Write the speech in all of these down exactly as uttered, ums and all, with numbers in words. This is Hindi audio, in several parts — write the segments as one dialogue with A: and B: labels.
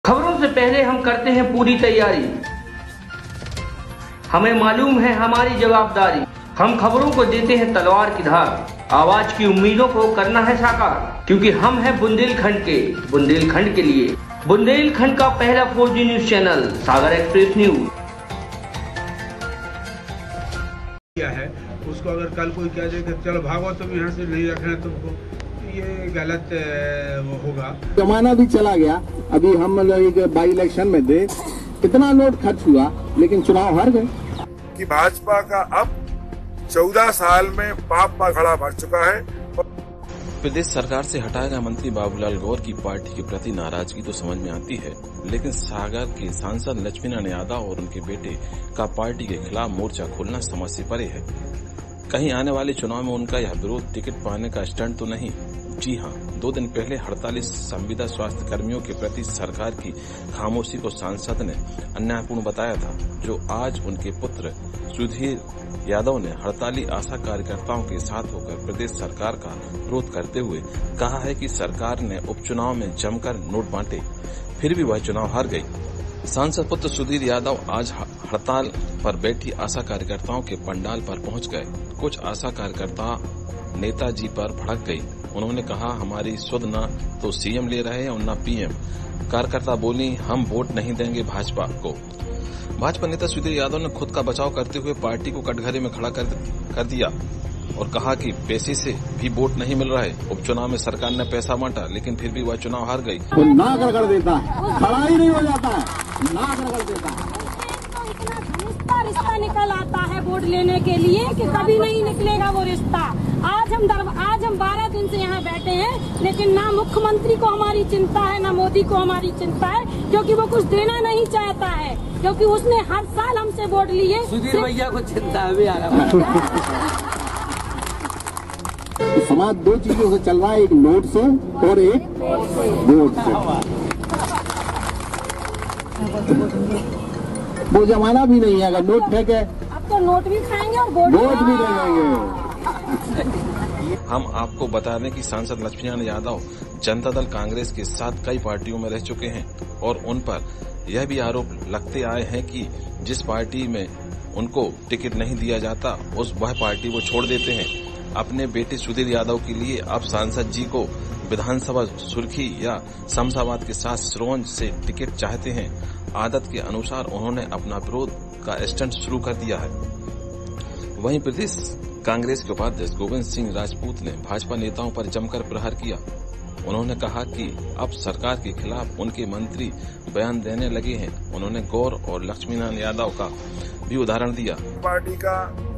A: खबरों से पहले हम करते हैं पूरी तैयारी। हमें मालूम है हमारी जवाबदारी। हम खबरों को देते हैं तलवार की धार। आवाज की उम्मीदों को करना है साकार, क्योंकि हम हैं बुंदेलखंड के, बुंदेलखंड के लिए। बुंदेलखंड का पहला four G news channel Sagar express news.
B: क्या है उसको अगर कल कोई कह दे कि चलो भागो तुम यहाँ से नहीं रखना तुमको, ये गलत वो होगा।
C: जमाना भी चला गया। अभी हम लोग बाई इलेक्शन में थे, कितना नोट खर्च हुआ लेकिन चुनाव हार गए।
D: कि भाजपा का अब चौदह साल में पाप का घड़ा भर चुका है।
E: प्रदेश सरकार से हटाए गए मंत्री बाबूलाल गौर की पार्टी के प्रति नाराजगी तो समझ में आती है, लेकिन सागर के सांसद लक्ष्मीनारायण यादव और उनके बेटे का पार्टी के खिलाफ मोर्चा खोलना समझ से परे है। कहीं आने वाले चुनाव में उनका यह विरोध टिकट पाने का स्टंट तो नहीं। जी हां, दो दिन पहले हड़ताली संविदा स्वास्थ्य कर्मियों के प्रति सरकार की खामोशी को सांसद ने अन्यायपूर्ण बताया था, जो आज उनके पुत्र सुधीर यादव ने हड़ताली आशा कार्यकर्ताओं के साथ होकर प्रदेश सरकार का विरोध करते हुए कहा है कि सरकार ने उपचुनाव में जमकर नोट बांटे, फिर भी वह चुनाव हार गई। सांसद पुत्र सुधीर यादव आज हड़ताल पर बैठी आशा कार्यकर्ताओं के पंडाल पर पहुंच गए। कुछ आशा कार्यकर्ता नेताजी पर भड़क गई। उन्होंने कहा, हमारी सुध न तो सीएम ले रहे हैं और न पीएम। कार्यकर्ता बोली, हम वोट नहीं देंगे भाजपा को। भाजपा नेता सुधीर यादव ने खुद का बचाव करते हुए पार्टी को कटघरे में खड़ा कर, कर दिया और कहा कि पैसे से भी वोट नहीं मिल रहा है। उपचुनाव में सरकार ने पैसा बांटा, लेकिन फिर भी वह चुनाव हार गई।
C: वो ना कर कर देता है, खड़ा ही नहीं हो जाता है, ना कर कर देता है।
F: रिश्ता रिश्ता निकल आता है वोट लेने के लिए कि कभी नहीं निकलेगा वो रिश्ता। आज हम दर, आज हम बारह दिन से यहाँ बैठे हैं, लेकिन ना मुख्यमंत्री को हमारी चिंता है, ना मोदी को हमारी चिंता है, क्योंकि वो कुछ देना नहीं चाहता है, क्योंकि उसने हर साल हमसे वोट लिए।
A: सुधीर भैया को चिंता है भी आ रहा
C: तो समाज दो चीजों से चल रहा है, एक नोट से और एक वोट से। वो जमाना भी नहीं है, अगर नोट फेंके
F: अब तो नोट भी खाएंगे और वोट
C: भी देंगे।
E: हम आपको बता दें कि सांसद लक्ष्मीनारायण यादव जनता दल कांग्रेस के साथ कई पार्टियों में रह चुके हैं और उन पर यह भी आरोप लगते आए हैं कि जिस पार्टी में उनको टिकट नहीं दिया जाता, उस वह पार्टी वो छोड़ देते हैं। अपने बेटे सुधीर यादव के लिए अब सांसद जी को विधानसभा सुर्खी या शमशाबाद के साथ सिरोंज से टिकट चाहते हैं। आदत के अनुसार उन्होंने अपना विरोध का स्टंट शुरू कर दिया है। वहीं प्रदेश कांग्रेस के उपाध्यक्ष गोविंद सिंह राजपूत ने भाजपा नेताओं पर जमकर प्रहार किया। उन्होंने कहा कि अब सरकार के खिलाफ उनके मंत्री बयान देने लगे हैं। उन्होंने गौर और लक्ष्मीनारायण यादव का भी उदाहरण दिया।
D: पार्टी का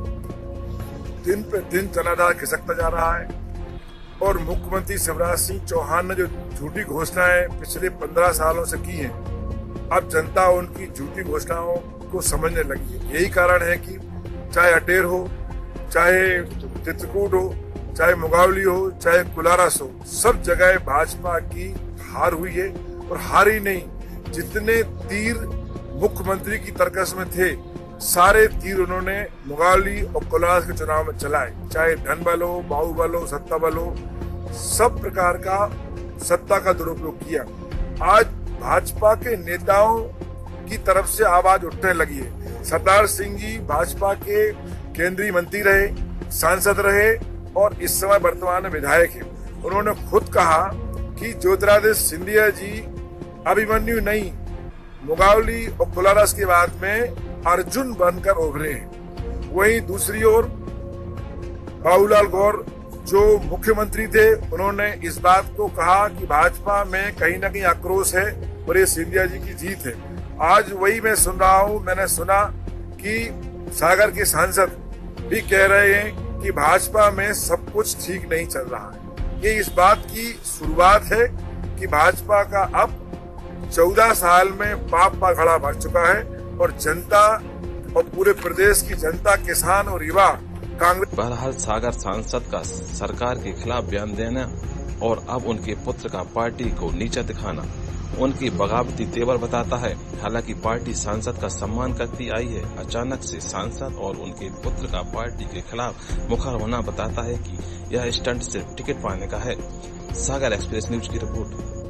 D: दिन पे दिन तनाधार खिसकता जा रहा है और मुख्यमंत्री शिवराज सिंह चौहान ने जो झूठी घोषणाएं पिछले पंद्रह सालों से की हैं, अब जनता उनकी झूठी घोषणाओं को समझने लगी है। यही कारण है कि चाहे अटेर हो, चाहे चित्रकूट हो, चाहे मुगावली हो, चाहे कुलारस हो, सब जगह भाजपा की हार हुई है। और हार ही नहीं, जितने तीर मुख्यमंत्री की तरकस में थे, सारे तीर उन्होंने मुगावली और कुलारस के चुनाव में चलाए। चाहे धन बल हो, बाहुबल हो, सत्ता बल हो, सब प्रकार का सत्ता का दुरुपयोग किया। आज भाजपा के नेताओं की तरफ से आवाज उठने लगी है। सरदार सिंह जी भाजपा के केंद्रीय मंत्री रहे, सांसद रहे और इस समय वर्तमान में विधायक हैं। उन्होंने खुद कहा कि ज्योतिरादित्य सिंधिया जी अभिमन्यु नहीं, मुगावली और कुलारस के बाद में अर्जुन बनकर उभरे हैं। वहीं दूसरी ओर बाबूलाल गौर जो मुख्यमंत्री थे, उन्होंने इस बात को कहा कि भाजपा में कहीं न कहीं आक्रोश है और ये सिंधिया जी की जीत है। आज वही मैं सुन रहा हूँ, मैंने सुना कि सागर के सांसद भी कह रहे हैं कि भाजपा में सब कुछ ठीक नहीं चल रहा है। ये इस बात की शुरुआत है कि भाजपा का अब चौदह साल में पाप का घड़ा भर चुका है और जनता और पूरे प्रदेश की जनता, किसान और युवा कांग्रेस।
E: बहरहाल सागर सांसद का सरकार के खिलाफ बयान देना और अब उनके पुत्र का पार्टी को नीचा दिखाना उनकी बगावती तेवर बताता है। हालांकि पार्टी सांसद का सम्मान करती आई है, अचानक से सांसद और उनके पुत्र का पार्टी के खिलाफ मुखर होना बताता है कि यह स्टंट सिर्फ टिकट पाने का है। सागर एक्सप्रेस न्यूज की रिपोर्ट।